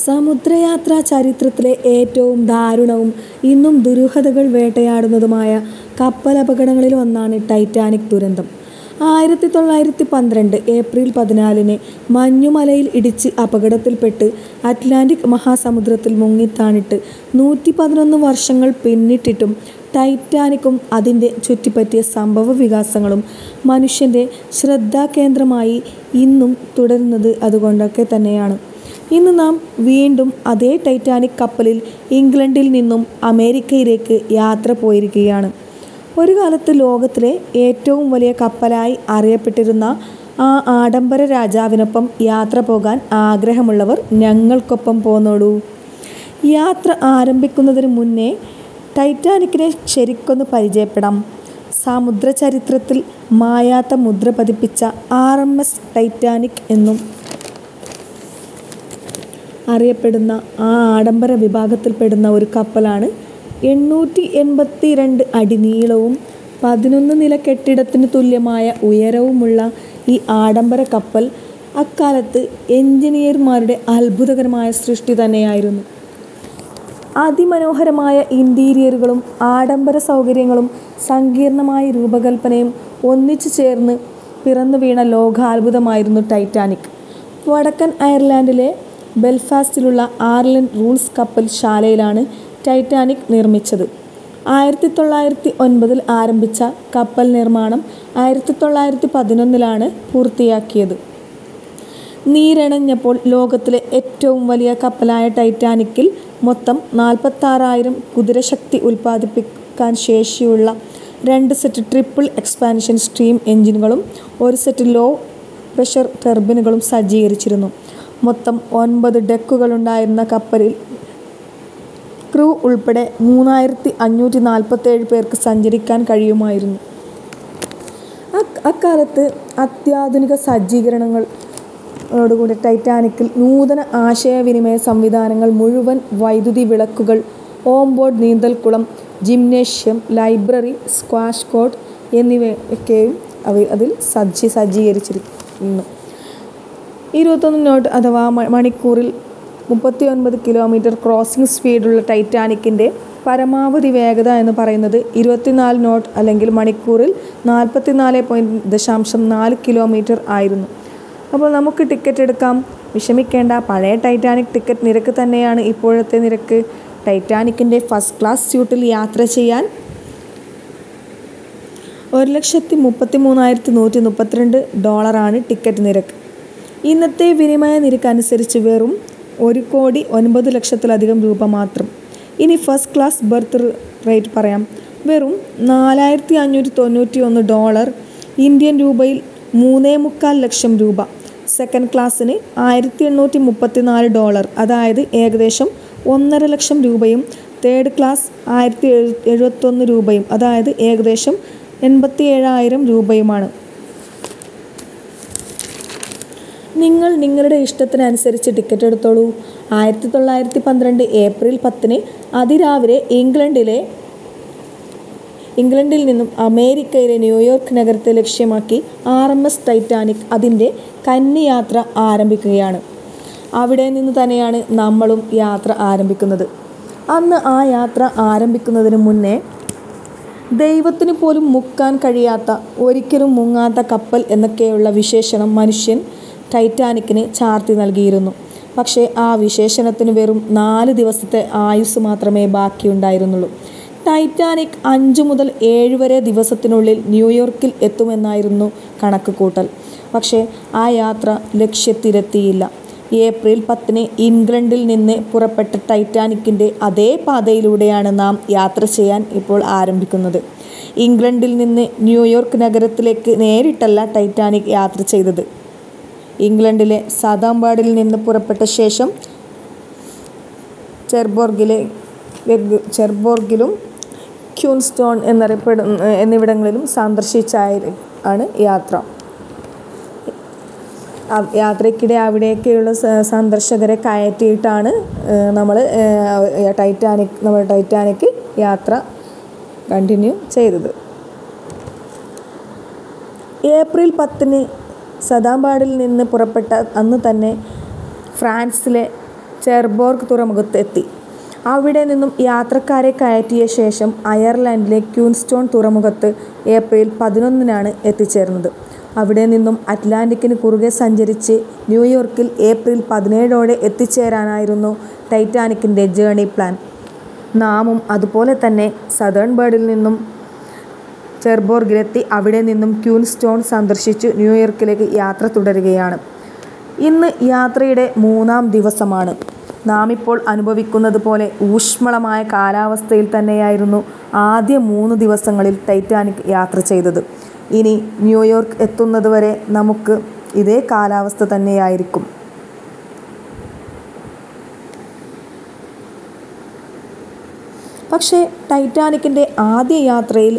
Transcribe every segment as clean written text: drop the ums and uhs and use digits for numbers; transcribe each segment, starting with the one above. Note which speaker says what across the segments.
Speaker 1: സമുദ്രയാത്രാ ചരിത്രത്തിലെ ഏറ്റവും ദാരുണവും ഇന്നും ദുരൂഹതകൾ വേട്ടയാടുന്നതുമായ കപ്പലപകടങ്ങളിൽ ഒന്നാണ് ടൈറ്റാനിക് ദുരന്തം. 1912 ഏപ്രിൽ 14 മഞ്ഞുമലയിൽ ഇടിച്ച് അപകടത്തിൽപ്പെട്ട് അറ്റ്ലാന്റിക് മഹാസമുദ്രത്തിൽ മുങ്ങിത്താണിട്ട് 111 വർഷങ്ങൾ പിന്നിട്ടിട്ടും ടൈറ്റാനിക്കും അതിൻ്റെ ചുറ്റിപ്പറ്റിയ സംഭവവികാസങ്ങളും മനുഷ്യൻ്റെ ശ്രദ്ധാകേന്ദ്രമായി ഇന്നും തുടരുന്നത് അതുകൊണ്ടൊക്കെ തന്നെയാണ്. ഇന്ന് നാം വീണ്ടും അതേ ടൈറ്റാനിക് കപ്പലിൽ ഇംഗ്ലണ്ടിൽ നിന്നും അമേരിക്കയിലേക്ക് യാത്ര പോയിരിക്കുകയാണ്. ഒരു കാലത്ത് ലോകത്തിലെ ഏറ്റവും വലിയ കപ്പലായി അറിയപ്പെട്ടിരുന്ന ആ ആഡംബര രാജാവിനൊപ്പം യാത്ര പോകാൻ ആഗ്രഹമുള്ളവർ ഞങ്ങൾക്കൊപ്പം പോന്നോളൂ. യാത്ര ആരംഭിക്കുന്നതിന് മുന്നേ ടൈറ്റാനിക്കിനെ ശരിക്കൊന്ന് പരിചയപ്പെടാം. സമുദ്ര ചരിത്രത്തിൽ മായാത്ത മുദ്ര പതിപ്പിച്ച RMS ടൈറ്റാനിക് എന്നും അറിയപ്പെടുന്ന ആ ആഡംബര വിഭാഗത്തിൽപ്പെടുന്ന ഒരു കപ്പലാണ് 882 അടി നീളവും 11 നില കെട്ടിടത്തിന് തുല്യമായ ഉയരവുമുള്ള ഈ ആഡംബര കപ്പൽ അക്കാലത്ത് എഞ്ചിനീയർമാരുടെ അത്ഭുതകരമായ സൃഷ്ടി തന്നെയായിരുന്നു. അതിമനോഹരമായ ഇൻറ്റീരിയറുകളും ആഡംബര സൗകര്യങ്ങളും സങ്കീർണമായ രൂപകൽപ്പനയും ഒന്നിച്ചു ചേർന്ന് പിറന്നു വീണ ലോകാത്ഭുതമായിരുന്നു ടൈറ്റാനിക്. വടക്കൻ അയർലൻഡിലെ ബെൽഫാസ്റ്റിലുള്ള ആർലൻ റൂൾസ് കപ്പൽ ശാലയിലാണ് ടൈറ്റാനിക് നിർമ്മിച്ചത്. 1909 ആരംഭിച്ച കപ്പൽ നിർമ്മാണം 1911 പൂർത്തിയാക്കിയത്. നീരണഞ്ഞപ്പോൾ ലോകത്തിലെ ഏറ്റവും വലിയ കപ്പലായ ടൈറ്റാനിക്കിൽ മൊത്തം 46,000 കുതിരശക്തി ഉൽപ്പാദിപ്പിക്കാൻ ശേഷിയുള്ള 2 സെറ്റ് ട്രിപ്പിൾ എക്സ്പാൻഷൻ സ്ട്രീം എഞ്ചിനുകളും 1 സെറ്റ് ലോ പ്രഷർ ടർബൈനുകളും സജ്ജീകരിച്ചിരുന്നു. മൊത്തം 9 ഡെക്കുകളുണ്ടായിരുന്ന കപ്പലിൽ ക്രൂ ഉൾപ്പെടെ 3,547 പേർക്ക് സഞ്ചരിക്കാൻ കഴിയുമായിരുന്നു. അക്കാലത്ത് അത്യാധുനിക സജ്ജീകരണങ്ങളോടുകൂടി ടൈറ്റാനിക്കിൽ നൂതന ആശയവിനിമയ സംവിധാനങ്ങൾ, മുഴുവൻ വൈദ്യുതി വിളക്കുകൾ, ഓംബോർഡ് നീന്തൽക്കുളം, ജിംനേഷ്യം, ലൈബ്രറി, സ്ക്വാഷ് കോർട്ട് എന്നിവയൊക്കെയും അതിൽ സജ്ജീകരിച്ചിരുന്നു. 21 നോട്ട് അഥവാ മണിക്കൂറിൽ 39 കിലോമീറ്റർ ക്രോസിംഗ് സ്പീഡുള്ള ടൈറ്റാനിക്കിൻ്റെ പരമാവധി വേഗത എന്ന് പറയുന്നത് 24 നോട്ട് അല്ലെങ്കിൽ മണിക്കൂറിൽ 44.4 കിലോമീറ്റർ ആയിരുന്നു. അപ്പോൾ നമുക്ക് ടിക്കറ്റ് എടുക്കാം, വിഷമിക്കേണ്ട. പഴയ ടൈറ്റാനിക് ടിക്കറ്റ് നിരക്ക് തന്നെയാണ് ഇപ്പോഴത്തെ നിരക്ക്. ടൈറ്റാനിക്കിൻ്റെ ഫസ്റ്റ് ക്ലാസ് സ്യൂട്ടിൽ യാത്ര ചെയ്യാൻ $1,33,132 ടിക്കറ്റ് നിരക്ക്. ഇന്നത്തെ വിനിമയ നിരക്ക് അനുസരിച്ച് വെറും $1,09,00,000 രൂപ മാത്രം. ഇനി ഫസ്റ്റ് ക്ലാസ് ബർത്ത് റേറ്റ് പറയാം. വെറും $4,591, ഇന്ത്യൻ രൂപയിൽ 3,25,000 ലക്ഷം രൂപ. സെക്കൻഡ് ക്ലാസ്സിന് $1,834, അതായത് ഏകദേശം 1.5 ലക്ഷം രൂപയും. തേർഡ് ക്ലാസ് 1,071 രൂപയും, അതായത് ഏകദേശം 87,000 രൂപയുമാണ്. നിങ്ങൾ നിങ്ങളുടെ ഇഷ്ടത്തിനനുസരിച്ച് ടിക്കറ്റ് എടുത്തോളൂ. 1912 ഏപ്രിൽ 10 അതിരാവിലെ ഇംഗ്ലണ്ടിൽ നിന്നും അമേരിക്കയിലെ ന്യൂയോർക്ക് നഗരത്തെ ലക്ഷ്യമാക്കി RMS ടൈറ്റാനിക് അതിൻ്റെ കന്നിയാത്ര ആരംഭിക്കുകയാണ്. അവിടെ നിന്ന് തന്നെയാണ് നമ്മളും യാത്ര ആരംഭിക്കുന്നത്. അന്ന് ആ യാത്ര ആരംഭിക്കുന്നതിന് മുന്നേ ദൈവത്തിന് പോലും മുക്കാൻ കഴിയാത്ത, ഒരിക്കലും മുങ്ങാത്ത കപ്പൽ എന്നൊക്കെയുള്ള വിശേഷണം മനുഷ്യൻ ടൈറ്റാനിക്കിന് ചാർത്തി നൽകിയിരുന്നു. പക്ഷേ ആ വിശേഷണത്തിന് വെറും 4 ദിവസത്തെ ആയുസ് മാത്രമേ ബാക്കിയുണ്ടായിരുന്നുള്ളൂ. ടൈറ്റാനിക് 5 മുതൽ 7 വരെ ദിവസത്തിനുള്ളിൽ ന്യൂയോർക്കിൽ എത്തുമെന്നായിരുന്നു കണക്ക് കൂട്ടൽ. പക്ഷേ ആ യാത്ര ലക്ഷ്യത്തിലെത്തിയില്ല. ഏപ്രിൽ 10 ഇംഗ്ലണ്ടിൽ നിന്ന് പുറപ്പെട്ട ടൈറ്റാനിക്കിൻ്റെ അതേ പാതയിലൂടെയാണ് നാം യാത്ര ചെയ്യാൻ ഇപ്പോൾ ആരംഭിക്കുന്നത്. ഇംഗ്ലണ്ടിൽ നിന്ന് ന്യൂയോർക്ക് നഗരത്തിലേക്ക് നേരിട്ടല്ല ടൈറ്റാനിക് യാത്ര ചെയ്തത്. ഇംഗ്ലണ്ടിലെ സതാംപ്ടണിൽ നിന്ന് പുറപ്പെട്ട ശേഷം ചെർബോർഗിലും ക്യൂൻസ്റ്റോൺ എന്നിവിടങ്ങളിലും സന്ദർശിച്ചാണ് യാത്ര. യാത്രയ്ക്കിടെ അവിടെയൊക്കെയുള്ള സന്ദർശകരെ കയറ്റിയിട്ടാണ് നമ്മൾ ടൈറ്റാനിക് യാത്ര കണ്ടിന്യൂ ചെയ്തത്. ഏപ്രിൽ 10 സതാംപ്ടണിൽ നിന്ന് പുറപ്പെട്ട അന്ന് തന്നെ ഫ്രാൻസിലെ ചെർബോർഗ് തുറമുഖത്ത് എത്തി. അവിടെ നിന്നും യാത്രക്കാരെ കയറ്റിയ ശേഷം അയർലൻഡിലെ ക്യൂൻസ്റ്റോൺ തുറമുഖത്ത് ഏപ്രിൽ 11-നാണ് എത്തിച്ചേർന്നത്. അവിടെ നിന്നും അറ്റ്ലാന്റിക്കിന് കുറുകെ സഞ്ചരിച്ച് ന്യൂയോർക്കിൽ ഏപ്രിൽ 17-ഓടെ എത്തിച്ചേരാനായിരുന്നു ടൈറ്റാനിക്കിൻ്റെ ജേർണി പ്ലാൻ. നാമും അതുപോലെ തന്നെ സതേൺ ബേർഡിൽ നിന്നും ചെർബോർഗിലെത്തി അവിടെ നിന്നും ക്യൂൻസ്റ്റോൺ സന്ദർശിച്ചു ന്യൂയോർക്കിലേക്ക് യാത്ര തുടരുകയാണ്. ഇന്ന് യാത്രയുടെ 3-ാം ദിവസമാണ്. നാം ഇപ്പോൾ അനുഭവിക്കുന്നത് പോലെ ഊഷ്മളമായ കാലാവസ്ഥയിൽ തന്നെയായിരുന്നു ആദ്യ 3 ദിവസങ്ങളിൽ ടൈറ്റാനിക് യാത്ര ചെയ്തത്. ഇനി ന്യൂയോർക്ക് എത്തുന്നതുവരെ നമുക്ക് ഇതേ കാലാവസ്ഥ തന്നെയായിരിക്കും. പക്ഷേ ടൈറ്റാനിക്കിൻ്റെ ആദ്യ യാത്രയിൽ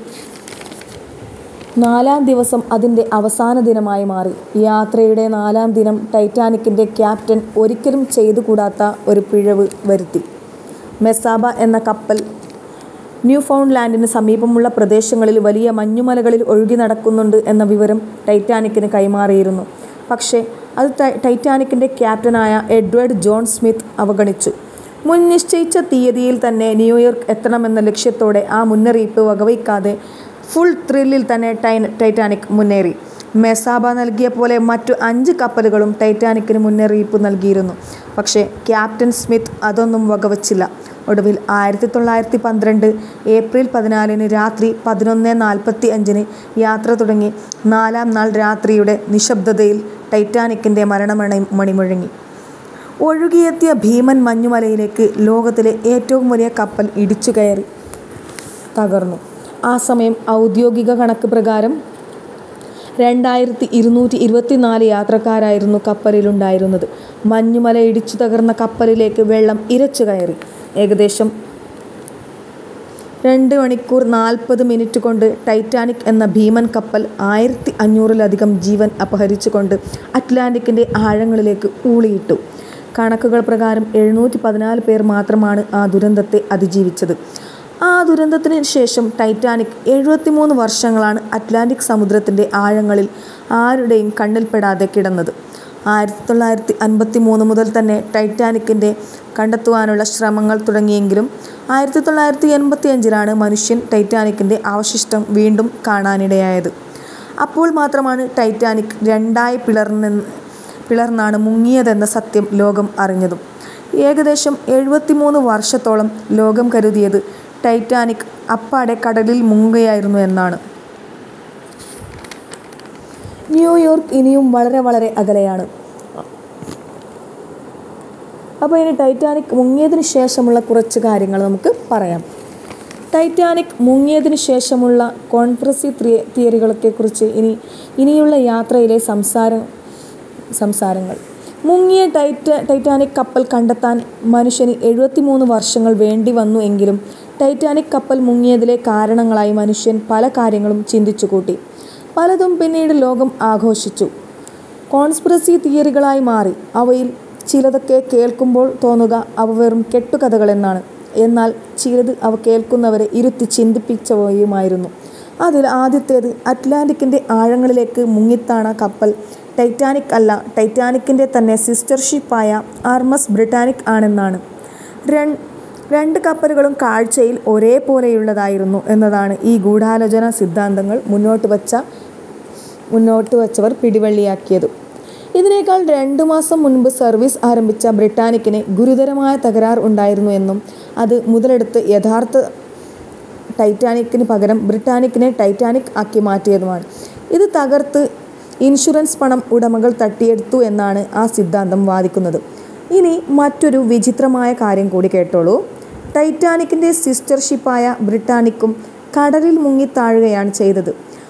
Speaker 1: 4-ാം ദിവസം അതിൻ്റെ അവസാന ദിനമായി മാറി. യാത്രയുടെ 4-ാം ദിനം ടൈറ്റാനിക്കിൻ്റെ ക്യാപ്റ്റൻ ഒരിക്കലും ചെയ്തുകൂടാത്ത ഒരു പിഴവ് വരുത്തി. മെസാബ എന്ന കപ്പൽ ന്യൂഫൗണ്ട്ലാൻഡിന് സമീപമുള്ള പ്രദേശങ്ങളിൽ വലിയ മഞ്ഞുമലകളിൽ ഒഴുകി നടക്കുന്നുണ്ട് എന്ന വിവരം ടൈറ്റാനിക്കിന് കൈമാറിയിരുന്നു. പക്ഷേ അത് ടൈറ്റാനിക്കിൻ്റെ ക്യാപ്റ്റനായ എഡ്വേർഡ് ജോൺ സ്മിത്ത് അവഗണിച്ചു. മുൻ നിശ്ചയിച്ച തീയതിയിൽ തന്നെ ന്യൂയോർക്ക് എത്തണമെന്ന ലക്ഷ്യത്തോടെ ആ മുന്നറിയിപ്പ് വകവയ്ക്കാതെ ഫുൾ ത്രില്ലിൽ തന്നെ ടൈറ്റാനിക് മുന്നേറി. മെസാബ നൽകിയ പോലെ മറ്റു 5 കപ്പലുകളും ടൈറ്റാനിക്കിന് മുന്നറിയിപ്പ് നൽകിയിരുന്നു. പക്ഷേ ക്യാപ്റ്റൻ സ്മിത്ത് അതൊന്നും വകവച്ചില്ല. ഒടുവിൽ 1912 ഏപ്രിൽ 14-ന് രാത്രി 11:45-ന് യാത്ര തുടങ്ങി 4-ാം നാൾ രാത്രിയുടെ നിശബ്ദതയിൽ ടൈറ്റാനിക്കിൻ്റെ മരണമണി മുഴങ്ങി. ഒഴുകിയെത്തിയ ഭീമൻ മഞ്ഞുമലയിലേക്ക് ലോകത്തിലെ ഏറ്റവും വലിയ കപ്പൽ ഇടിച്ചു കയറി തകർന്നു. ആ സമയം ഔദ്യോഗിക കണക്ക് പ്രകാരം 2224 യാത്രക്കാരായിരുന്നു കപ്പലിലുണ്ടായിരുന്നത്. മഞ്ഞുമല ഇടിച്ചു തകർന്ന കപ്പലിലേക്ക് വെള്ളം ഇരച്ചു കയറി. ഏകദേശം 2 മണിക്കൂർ 40 മിനിറ്റ് കൊണ്ട് ടൈറ്റാനിക് എന്ന ഭീമൻ കപ്പൽ 1500-ലധികം ജീവൻ അപഹരിച്ചുകൊണ്ട് അറ്റ്ലാന്റിക്കിൻ്റെ ആഴങ്ങളിലേക്ക് ഊളിയിട്ടു. കണക്കുകൾ പ്രകാരം 714 പേർ മാത്രമാണ് ആ ദുരന്തത്തെ അതിജീവിച്ചത്. ആ ദുരന്തത്തിന് ശേഷം ടൈറ്റാനിക് 73 വർഷങ്ങളാണ് അറ്റ്ലാന്റിക് സമുദ്രത്തിൻ്റെ ആഴങ്ങളിൽ ആരുടെയും കണ്ണിൽപ്പെടാതെ കിടന്നത്. 1953 മുതൽ തന്നെ ടൈറ്റാനിക്കിൻ്റെ കണ്ടെത്തുവാനുള്ള ശ്രമങ്ങൾ തുടങ്ങിയെങ്കിലും 1985-ലാണ് മനുഷ്യൻ ടൈറ്റാനിക്കിൻ്റെ അവശിഷ്ടം വീണ്ടും കാണാനിടയായത്. അപ്പോൾ മാത്രമാണ് ടൈറ്റാനിക് 2-ആയി പിളർന്നാണ് മുങ്ങിയതെന്ന സത്യം ലോകം അറിഞ്ഞതും. ഏകദേശം 73 വർഷത്തോളം ലോകം കരുതിയത് ടൈറ്റാനിക് അപ്പാടെ കടലിൽ മുങ്ങുകയായിരുന്നു എന്നാണ്. ന്യൂയോർക്ക് ഇനിയും വളരെ വളരെ അകലെയാണ്. അപ്പോൾ ഇനി ടൈറ്റാനിക് മുങ്ങിയതിന് ശേഷമുള്ള കുറച്ച് കാര്യങ്ങൾ നമുക്ക് പറയാം. ടൈറ്റാനിക് മുങ്ങിയതിന് ശേഷമുള്ള കോൺസ്പിറസി തിയറികളെക്കുറിച്ച് ഇനിയുള്ള യാത്രയിലെ സംസാരങ്ങൾ. മുങ്ങിയ ടൈറ്റാനിക് കപ്പൽ കണ്ടെത്താൻ മനുഷ്യന് 73 വർഷങ്ങൾ വേണ്ടി വന്നു എങ്കിലും ടൈറ്റാനിക് കപ്പൽ മുങ്ങിയതിലെ കാരണങ്ങളായി മനുഷ്യൻ പല കാര്യങ്ങളും ചിന്തിച്ചു കൂട്ടി. പലതും പിന്നീട് ലോകം ആഘോഷിച്ചു, കോൺസ്പിറസി തിയറികളായി മാറി. അവയിൽ ചിലതൊക്കെ കേൾക്കുമ്പോൾ തോന്നുക അവ വെറും കെട്ടുകഥകളെന്നാണ്. എന്നാൽ ചിലത് അവ കേൾക്കുന്നവരെ ഇരുത്തി ചിന്തിപ്പിച്ചവയുമായിരുന്നു. അതിൽ ആദ്യത്തേത് അറ്റ്ലാന്റിക്കിൻ്റെ ആഴങ്ങളിലേക്ക് മുങ്ങിത്താണ കപ്പൽ ടൈറ്റാനിക് അല്ല, ടൈറ്റാനിക്കിൻ്റെ തന്നെ സിസ്റ്റർ ഷിപ്പായ ആർമസ് ബ്രിട്ടാനിക് ആണെന്നാണ്. 2 കപ്പലുകളും കാഴ്ചയിൽ ഒരേപോലെയുള്ളതായിരുന്നു എന്നതാണ് ഈ ഗൂഢാലോചന സിദ്ധാന്തങ്ങൾ മുന്നോട്ട് വച്ചവർ പിടിവള്ളിയാക്കിയത്. ഇതിനേക്കാൾ 2 മാസം മുൻപ് സർവീസ് ആരംഭിച്ച ബ്രിട്ടാനിക്കിന് ഗുരുതരമായ തകരാർ ഉണ്ടായിരുന്നു എന്നും അത് മുതലെടുത്ത് യഥാർത്ഥ ടൈറ്റാനിക്കിന് പകരം ബ്രിട്ടാനിക്കിനെ ടൈറ്റാനിക് ആക്കി മാറ്റിയതുമാണ്. ഇത് തകർത്ത് ഇൻഷുറൻസ് പണം ഉടമകൾ തട്ടിയെടുത്തു എന്നാണ് ആ സിദ്ധാന്തം വാദിക്കുന്നത്. ഇനി മറ്റൊരു വിചിത്രമായ കാര്യം കൂടി കേട്ടോളൂ. ടൈറ്റാനിക്കിൻ്റെ സിസ്റ്റർ ഷിപ്പായ ബ്രിട്ടാനിക്കും കടലിൽ മുങ്ങിത്താഴുകയാണ് ചെയ്തത്.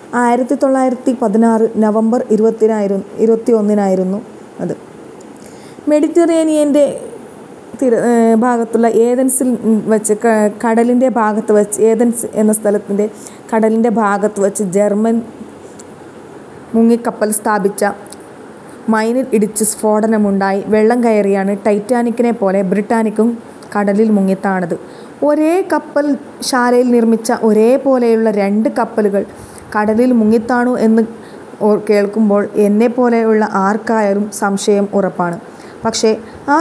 Speaker 1: 1916 നവംബർ 21-നായിരുന്നു അത്. മെഡിറ്ററേനിയൻ്റെ ഭാഗത്തുള്ള ഏതൻസിൽ വെച്ച് കടലിൻ്റെ ഭാഗത്ത് വെച്ച് ഏതൻസ് എന്ന സ്ഥലത്തിൻ്റെ കടലിൻ്റെ ഭാഗത്ത് വെച്ച് ജർമ്മൻ മുങ്ങിക്കപ്പൽ സ്ഥാപിച്ച മൈനിൽ ഇടിച്ച് സ്ഫോടനമുണ്ടായി വെള്ളം കയറിയാണ് ടൈറ്റാനിക്കിനെ പോലെ ബ്രിട്ടാനിക്കും കടലിൽ മുങ്ങിത്താണത്. ഒരേ കപ്പൽ ശാലയിൽ നിർമ്മിച്ച ഒരേപോലെയുള്ള 2 കപ്പലുകൾ കടലിൽ മുങ്ങിത്താണു എന്ന് കേൾക്കുമ്പോൾ എന്നെപ്പോലെയുള്ള ആർക്കായാലും സംശയം ഉറപ്പാണ്. പക്ഷേ ആ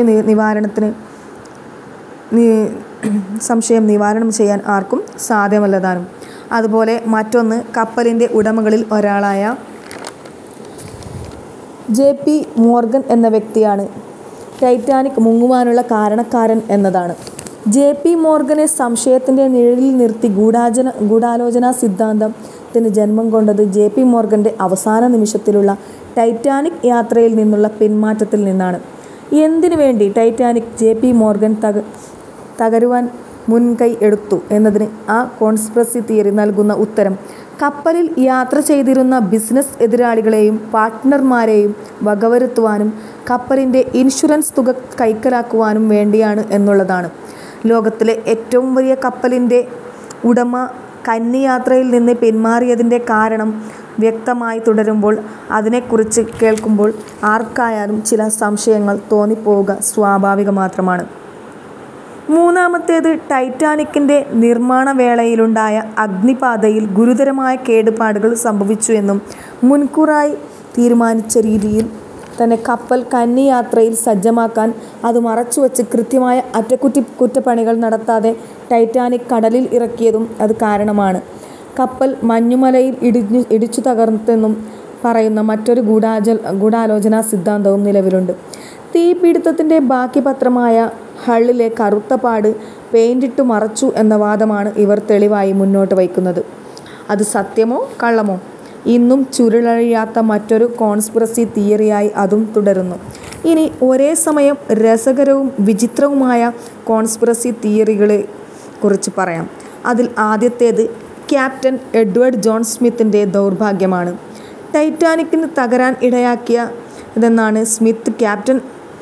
Speaker 1: സംശയം നിവാരണം ചെയ്യാൻ ആർക്കും സാധ്യമല്ലതാനും. അതുപോലെ മറ്റൊന്ന്, കപ്പലിൻ്റെ ഉടമകളിൽ ഒരാളായ JP മോർഗൻ എന്ന വ്യക്തിയാണ് ടൈറ്റാനിക് മുങ്ങുവാനുള്ള കാരണക്കാരൻ എന്നതാണ്. JP മോർഗനെ സംശയത്തിൻ്റെ നിഴലിൽ നിർത്തി ഗൂഢാലോചനാ സിദ്ധാന്തത്തിന് ജന്മം കൊണ്ടത് JP മോർഗൻ്റെ അവസാന നിമിഷത്തിലുള്ള ടൈറ്റാനിക് യാത്രയിൽ നിന്നുള്ള പിന്മാറ്റത്തിൽ നിന്നാണ്. എന്തിനു വേണ്ടി ടൈറ്റാനിക് JP മോർഗൻ തകരുവാൻ മുൻകൈ എടുത്തു എന്നതിന് ആ കോൺസ്പിറസി തിയറി നൽകുന്ന ഉത്തരം കപ്പലിൽ യാത്ര ചെയ്തിരുന്ന ബിസിനസ് എതിരാളികളെയും പാർട്ട്ണർമാരെയും വകവരുത്തുവാനും കപ്പലിൻ്റെ ഇൻഷുറൻസ് തുക കൈക്കലാക്കുവാനും വേണ്ടിയാണ് എന്നുള്ളതാണ്. ലോകത്തിലെ ഏറ്റവും വലിയ കപ്പലിൻ്റെ ഉടമ കന്നിയാത്രയിൽ നിന്ന് പിന്മാറിയതിൻ്റെ കാരണം വ്യക്തമായി തുടരുമ്പോൾ അതിനെക്കുറിച്ച് കേൾക്കുമ്പോൾ ആർക്കായാലും ചില സംശയങ്ങൾ തോന്നിപ്പോവുക സ്വാഭാവികം മാത്രമാണ്. മൂന്നാമത്തേത്, ടൈറ്റാനിക്കിൻ്റെ നിർമ്മാണ വേളയിലുണ്ടായ അഗ്നിബാധയിൽ ഗുരുതരമായ കേടുപാടുകൾ സംഭവിച്ചു എന്നും മുൻകൂറായി തീരുമാനിച്ച രീതിയിൽ തന്നെ കപ്പൽ കന്നിയാത്രയിൽ സജ്ജമാക്കാൻ അത് മറച്ചുവെച്ച് കൃത്യമായ അറ്റകുറ്റപ്പണികൾ നടത്താതെ ടൈറ്റാനിക് കടലിൽ ഇറക്കിയതും അത് കാരണമാണ്. കപ്പൽ മഞ്ഞുമലയിൽ ഇടിച്ചു തകർത്തെന്നും പറയുന്ന മറ്റൊരു ഗൂഢാലോചനാ സിദ്ധാന്തവും നിലവിലുണ്ട്. തീപിടുത്തത്തിൻ്റെ ബാക്കി പത്രമായ ഹള്ളിലെ കറുത്ത പാട് പെയിന്റിട്ടു മറച്ചു എന്ന വാദമാണ് ഇവർ തെളിവായി മുന്നോട്ട് വയ്ക്കുന്നത്. അത് സത്യമോ കള്ളമോ? ഇന്നും ചുരുളഴിയാത്ത മറ്റൊരു കോൺസ്പിറസി തിയറിയായി അതും തുടരുന്നു. ഇനി ഒരേ സമയം രസകരവും വിചിത്രവുമായ കോൺസ്പിറസി തിയറികളെ കുറിച്ച് പറയാം. അതിൽ ആദ്യത്തേത് ക്യാപ്റ്റൻ എഡ്വേർഡ് ജോൺ സ്മിത്തിൻ്റെ ദൗർഭാഗ്യമാണ്. ടൈറ്റാനിക്കിന് തകരാൻ ഇടയാക്കിയതെന്നാണ് സ്മിത്ത് ക്യാപ്റ്റൻ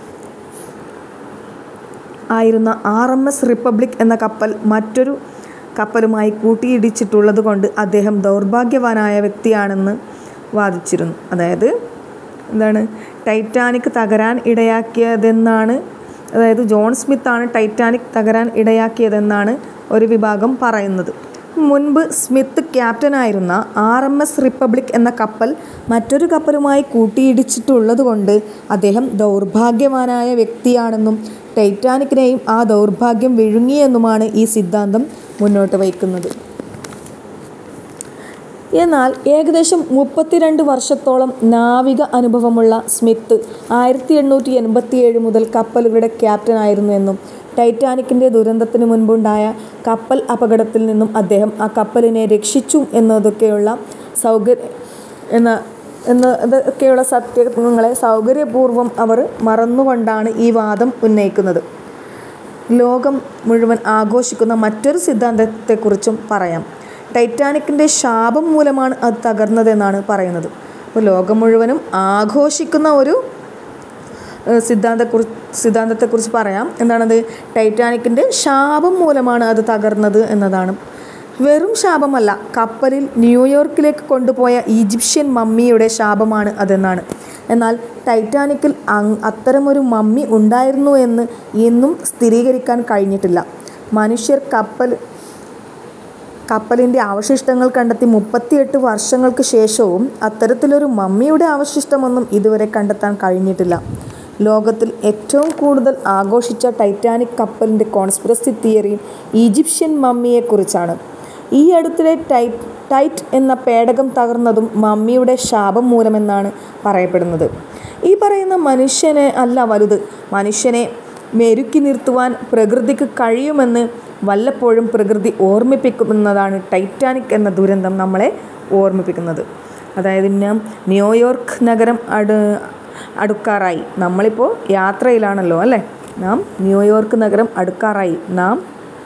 Speaker 1: ആയിരുന്ന RMS റിപ്പബ്ലിക് എന്ന കപ്പൽ മറ്റൊരു കപ്പലുമായി കൂട്ടിയിടിച്ചിട്ടുള്ളത് കൊണ്ട് അദ്ദേഹം ദൗർഭാഗ്യവാനായ വ്യക്തിയാണെന്ന് വാദിച്ചിരുന്നു. അതായത് ടൈറ്റാനിക് തകരാൻ ഇടയാക്കിയതെന്നാണ്, ജോൺ സ്മിത്താണ് ടൈറ്റാനിക് തകരാൻ ഇടയാക്കിയതെന്നാണ് ഒരു വിഭാഗം പറയുന്നത്. മുൻപ് സ്മിത്ത് ക്യാപ്റ്റനായിരുന്ന RMS റിപ്പബ്ലിക് എന്ന കപ്പൽ മറ്റൊരു കപ്പലുമായി കൂട്ടിയിടിച്ചിട്ടുള്ളത് കൊണ്ട് അദ്ദേഹം ദൗർഭാഗ്യവാനായ വ്യക്തിയാണെന്നും ടൈറ്റാനിക്കിനെയും ആ ദൗർഭാഗ്യം വിഴുങ്ങിയെന്നുമാണ് ഈ സിദ്ധാന്തം മുന്നോട്ട് വയ്ക്കുന്നത്. എന്നാൽ ഏകദേശം 32 വർഷത്തോളം നാവിക അനുഭവമുള്ള സ്മിത്ത് 1887 മുതൽ കപ്പലുകളുടെ ക്യാപ്റ്റനായിരുന്നു എന്നും ടൈറ്റാനിക്കിൻ്റെ ദുരന്തത്തിന് മുൻപുണ്ടായ കപ്പൽ അപകടത്തിൽ നിന്നും അദ്ദേഹം ആ കപ്പലിനെ രക്ഷിച്ചു എന്നതൊക്കെയുള്ള സത്യങ്ങളെ സൗകര്യപൂർവ്വം അവർ മറന്നുകൊണ്ടാണ് ഈ വാദം ഉന്നയിക്കുന്നത്. ലോകം മുഴുവൻ ആഘോഷിക്കുന്ന മറ്റൊരു സിദ്ധാന്തത്തെക്കുറിച്ചും പറയാം. ടൈറ്റാനിക്കിൻ്റെ ശാപം മൂലമാണ് അത് തകർന്നതെന്നാണ് പറയുന്നത്. അപ്പോൾ ലോകം മുഴുവനും ആഘോഷിക്കുന്ന ഒരു സിദ്ധാന്തത്തെക്കുറിച്ച് പറയാം. എന്താണത്? ടൈറ്റാനിക്കിൻ്റെ ശാപം മൂലമാണ് അത് തകർന്നത് എന്നതാണ്. വെറും ശാപമല്ല, കപ്പലിൽ ന്യൂയോർക്കിലേക്ക് കൊണ്ടുപോയ ഈജിപ്ഷ്യൻ മമ്മിയുടെ ശാപമാണ് അതെന്നാണ്. എന്നാൽ ടൈറ്റാനിക്കിൽ അത്തരമൊരു മമ്മി ഉണ്ടായിരുന്നു എന്ന് ഇന്നും സ്ഥിരീകരിക്കാൻ കഴിഞ്ഞിട്ടില്ല. മനുഷ്യർ കപ്പലിൻ്റെ അവശിഷ്ടങ്ങൾ കണ്ടെത്തി 38 വർഷങ്ങൾക്ക് ശേഷവും അത്തരത്തിലൊരു മമ്മിയുടെ അവശിഷ്ടമൊന്നും ഇതുവരെ കണ്ടെത്താൻ കഴിഞ്ഞിട്ടില്ല. ലോകത്തിൽ ഏറ്റവും കൂടുതൽ ആഘോഷിച്ച ടൈറ്റാനിക് കപ്പലിൻ്റെ കോൺസ്പിറസി തിയറി ഈജിപ്ഷ്യൻ മമ്മിയെക്കുറിച്ചാണ്. ഈ അടുത്തിടെ ടൈറ്റ് എന്ന പേടകം തകർന്നതും മമ്മിയുടെ ശാപം മൂലമെന്നാണ് പറയപ്പെടുന്നത്. ഈ പറയുന്ന മനുഷ്യനെ അല്ല വലുത്, മനുഷ്യനെ മെരുക്കി നിർത്തുവാൻ പ്രകൃതിക്ക് കഴിയുമെന്ന് വല്ലപ്പോഴും പ്രകൃതി ഓർമ്മിപ്പിക്കുന്നതാണ് ടൈറ്റാനിക് എന്ന ദുരന്തം നമ്മളെ ഓർമ്മിപ്പിക്കുന്നത്. അതായത് ന്യൂയോർക്ക് നഗരം അടുക്കാറായി. നമ്മളിപ്പോൾ യാത്രയിലാണല്ലോ അല്ലേ? നാം ന്യൂയോർക്ക് നഗരം അടുക്കാറായി. നാം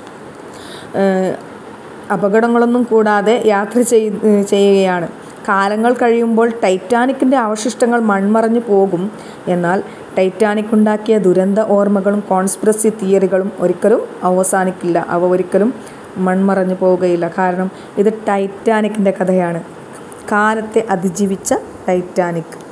Speaker 1: അപകടങ്ങളൊന്നും കൂടാതെ യാത്ര ചെയ്യുകയാണ്. കാലങ്ങൾ കഴിയുമ്പോൾ ടൈറ്റാനിക്കിൻ്റെ അവശിഷ്ടങ്ങൾ മൺമറഞ്ഞു പോകും. എന്നാൽ ടൈറ്റാനിക് ഉണ്ടാക്കിയ ദുരന്ത ഓർമ്മകളും കോൺസ്പിറസി തിയറികളും ഒരിക്കലും അവസാനിക്കില്ല. അവ ഒരിക്കലും മൺമറഞ്ഞു പോവുകയില്ല. കാരണം ഇത് ടൈറ്റാനിക്കിൻ്റെ കഥയാണ്. കാലത്തെ അതിജീവിച്ച ടൈറ്റാനിക്.